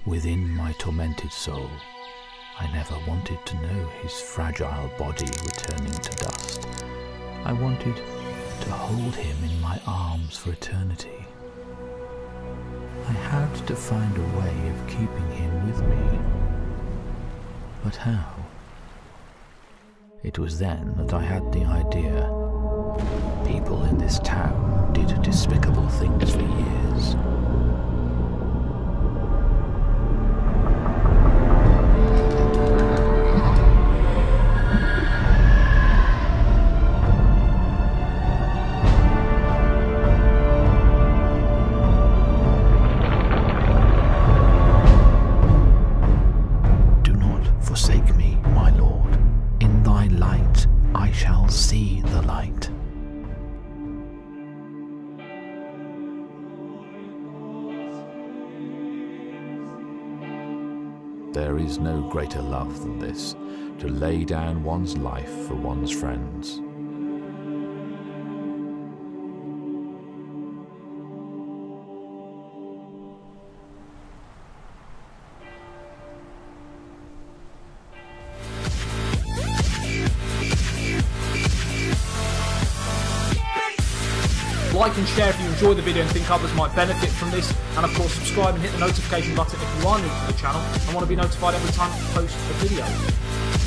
within my tormented soul, I never wanted to know his fragile body returning to dust. I wanted to hold him in my arms for eternity. I had to find a way of keeping him with me. But how? It was then that I had the idea. People in this town did despicable things for years. Forsake me, my Lord. In thy light I shall see the light. There is no greater love than this, to lay down one's life for one's friends. Like and share if you enjoy the video and think others might benefit from this, and of course subscribe and hit the notification button if you are new to the channel and want to be notified every time I post a video.